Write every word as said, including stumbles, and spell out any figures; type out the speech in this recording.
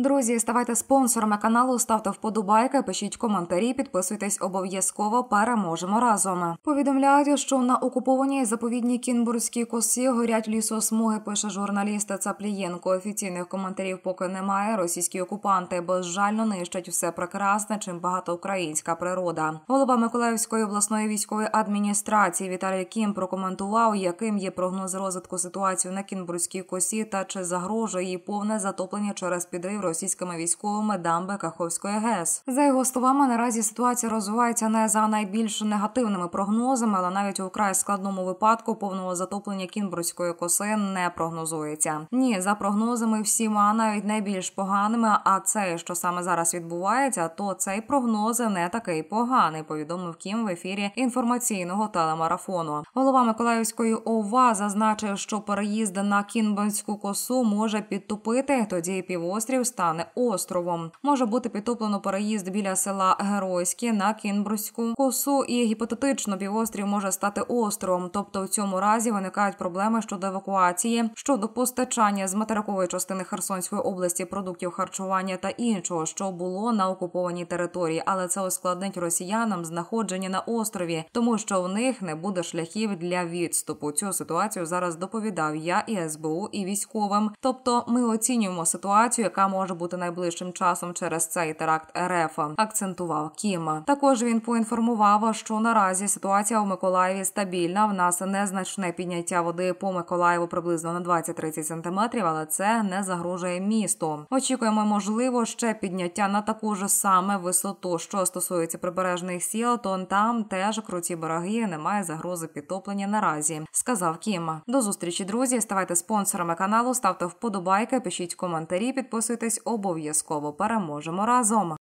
Друзі, ставайте спонсорами каналу, ставте вподобайки, пишіть коментарі, підписуйтесь обов'язково, переможемо разом. Повідомляють, що на окупованій заповідній Кінбурзькій косі горять лісосмуги, пише журналіст Цаплієнко. Офіційних коментарів поки немає. Російські окупанти безжально нищать все прекрасне, чим багата українська природа. Голова Миколаївської обласної військової адміністрації Віталій Кім прокоментував, яким є прогноз розвитку ситуації на Кінбурзькій косі та чи загрожує її повне затоплення через підрив російськими військовими дамби Каховської ГЕС. За його словами, наразі ситуація розвивається не за найбільш негативними прогнозами, але навіть у вкрай складному випадку повного затоплення Кінбурзької коси не прогнозується. Ні, за прогнозами всіма, навіть найбільш поганими, а це, що саме зараз відбувається, то цей прогноз не такий поганий, повідомив Кім в ефірі інформаційного телемарафону. Голова Миколаївської ОВА зазначив, що переїзд на Кінбурзьку косу може підтопити, тоді півострів стане островом. Може бути підтоплено переїзд біля села Геройське на Кінбурзьку косу, і гіпотетично півострів може стати островом. Тобто в цьому разі виникають проблеми щодо евакуації, щодо постачання з материкової частини Херсонської області продуктів харчування та іншого, що було на окупованій території. Але це ускладнить росіянам знаходження на острові, тому що в них не буде шляхів для відступу. Цю ситуацію зараз доповідав я і ес бе у, і військовим. Тобто ми оцінюємо ситуацію, яка може бути найближчим часом через цей теракт ер еф, акцентував Кім. Також він поінформував, що наразі ситуація у Миколаєві стабільна. В нас незначне підняття води по Миколаєву приблизно на двадцять-тридцять сантиметрів, але це не загрожує місту. Очікуємо, можливо, ще підняття на таку ж саме висоту. Що стосується прибережних сіл, то там теж круті береги, немає загрози підтоплення наразі, сказав Кім. До зустрічі, друзі. Ставайте спонсорами каналу, ставте вподобайки, пишіть коментарі, підписуйтесь обов'язково. Переможемо разом.